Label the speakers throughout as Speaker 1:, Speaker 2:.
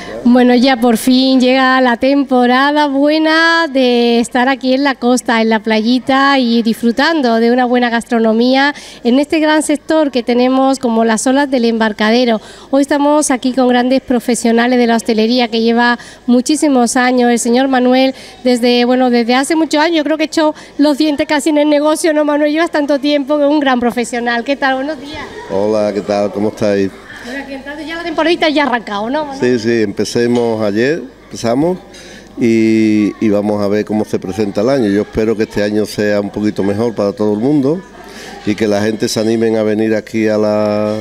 Speaker 1: Bueno, ya por fin llega la temporada buena de estar aquí en la costa, en la playita y disfrutando de una buena gastronomía en este gran sector que tenemos como las olas del Embarcadero. Hoy estamos aquí con grandes profesionales de la hostelería que lleva muchísimos años, el señor Manuel, desde hace muchos años, creo que he hecho los dientes casi en el negocio, ¿no, Manuel? Llevas tanto tiempo, un gran profesional. ¿Qué tal? Buenos días.
Speaker 2: Hola, ¿qué tal? ¿Cómo estáis?
Speaker 1: Bueno, aquí entonces ya la temporadita ya ha arrancado, ¿no?
Speaker 2: Sí, empezamos y vamos a ver cómo se presenta el año. Yo espero que este año sea un poquito mejor para todo el mundo y que la gente se animen a venir aquí a las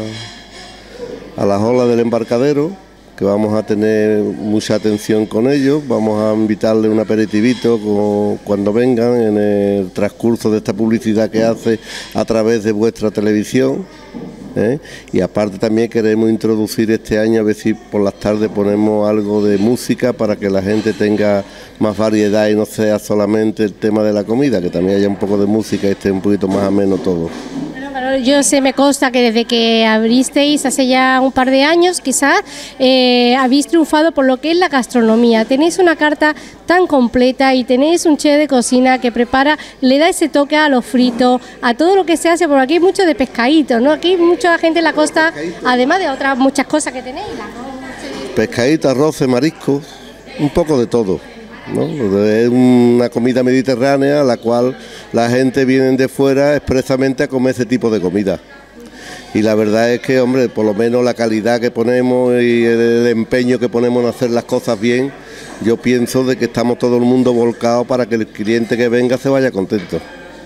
Speaker 2: olas del Embarcadero, que vamos a tener mucha atención con ellos. Vamos a invitarle un aperitivito cuando vengan en el transcurso de esta publicidad que hace a través de vuestra televisión. Y aparte también queremos introducir este año, a ver si por las tardes ponemos algo de música para que la gente tenga más variedad y no sea solamente el tema de la comida, que también haya un poco de música y esté un poquito más ameno todo.
Speaker 1: Bueno, yo sé, me consta que desde que abristeis hace ya un par de años quizás, habéis triunfado por lo que es la gastronomía. Tenéis una carta tan completa y tenéis un chef de cocina que prepara, le da ese toque a los fritos, a todo lo que se hace, porque aquí hay mucho de pescadito, ¿no? Aquí hay mucha gente en la costa, además de otras muchas cosas que tenéis.
Speaker 2: Pescadito, arroz, mariscos, un poco de todo, ¿no? Es una comida mediterránea a la cual la gente viene de fuera expresamente a comer ese tipo de comida. Y la verdad es que, hombre, por lo menos la calidad que ponemos y el empeño que ponemos en hacer las cosas bien, yo pienso de que estamos todo el mundo volcado para que el cliente que venga se vaya contento.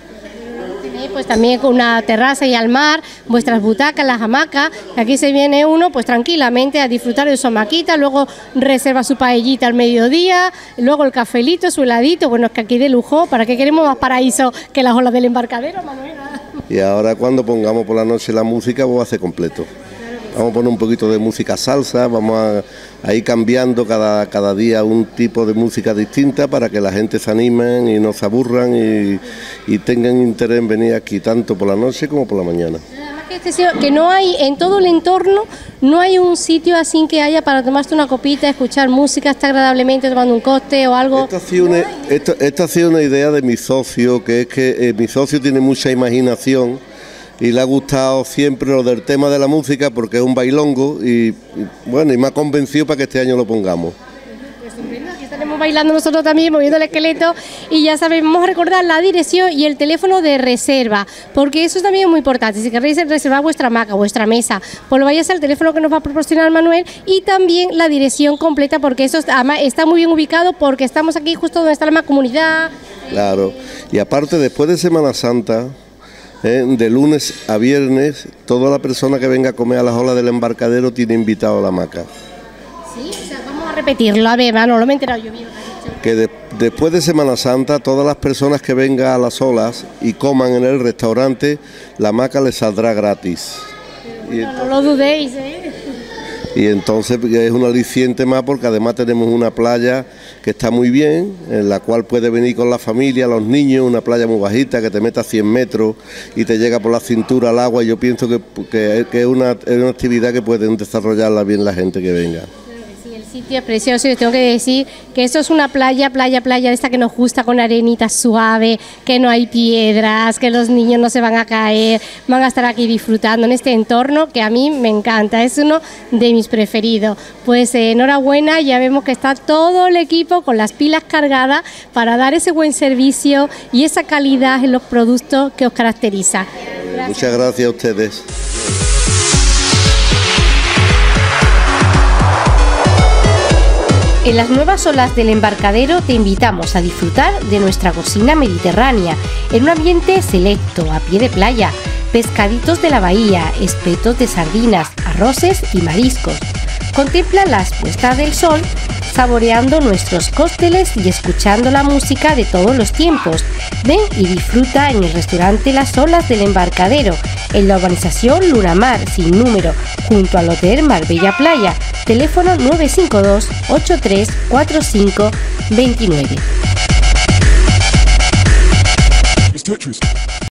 Speaker 1: Pues también con una terraza y al mar, vuestras butacas, las hamacas, aquí se viene uno pues tranquilamente a disfrutar de su hamaquita, luego reserva su paellita al mediodía, luego el cafelito, su heladito, bueno, es que aquí de lujo, ¿para qué queremos más paraíso que las olas del Embarcadero, Manuel?
Speaker 2: Y ahora cuando pongamos por la noche la música, pues va a ser completo. Vamos a poner un poquito de música salsa, vamos a ir cambiando cada día un tipo de música distinta para que la gente se animen y no se aburran y tengan interés en venir aquí tanto por la noche como por la mañana.
Speaker 1: Que no hay, en todo el entorno, no hay un sitio así que haya para tomarte una copita, escuchar música, estar agradablemente tomando un cóctel o algo.
Speaker 2: Esta ha sido una idea de mi socio, que es que mi socio tiene mucha imaginación y le ha gustado siempre lo del tema de la música porque es un bailongo y me ha convencido para que este año lo pongamos.
Speaker 1: Aquí estaremos bailando nosotros también, moviendo el esqueleto y ya sabemos, vamos a recordar la dirección y el teléfono de reserva, porque eso también es muy importante. Si queréis reservar vuestra hamaca, vuestra mesa, pues lo vayáis al teléfono que nos va a proporcionar Manuel y también la dirección completa, porque eso está muy bien ubicado porque estamos aquí justo donde está la comunidad.
Speaker 2: Claro, y aparte después de Semana Santa, de lunes a viernes, toda la persona que venga a comer a las olas del Embarcadero tiene invitado a la hamaca.
Speaker 1: Sí, o sea, vamos a repetirlo, a ver, no me he enterado yo bien.
Speaker 2: Que después de Semana Santa, todas las personas que vengan a las olas y coman en el restaurante, la hamaca les saldrá gratis.
Speaker 1: No lo dudéis, ¿eh?
Speaker 2: Y entonces es un aliciente más porque además tenemos una playa que está muy bien, en la cual puede venir con la familia, los niños, una playa muy bajita que te mete a 100 metros y te llega por la cintura al agua. Y yo pienso que es una actividad que pueden desarrollarla bien la gente que venga.
Speaker 1: El sitio es precioso y os tengo que decir que esto es una playa de esta que nos gusta, con arenita suave, que no hay piedras, que los niños no se van a caer, van a estar aquí disfrutando en este entorno que a mí me encanta, es uno de mis preferidos. Pues enhorabuena, ya vemos que está todo el equipo con las pilas cargadas para dar ese buen servicio y esa calidad en los productos que os caracteriza.
Speaker 2: Gracias. Muchas gracias a ustedes.
Speaker 3: En las nuevas olas del Embarcadero te invitamos a disfrutar de nuestra cocina mediterránea en un ambiente selecto, a pie de playa, pescaditos de la bahía, espetos de sardinas, arroces y mariscos. Contempla las puestas del sol, saboreando nuestros cócteles y escuchando la música de todos los tiempos. Ven y disfruta en el restaurante Las Olas del Embarcadero, en la urbanización Lunamar, sin número, junto al Hotel Marbella Playa. Teléfono 952 8345 29.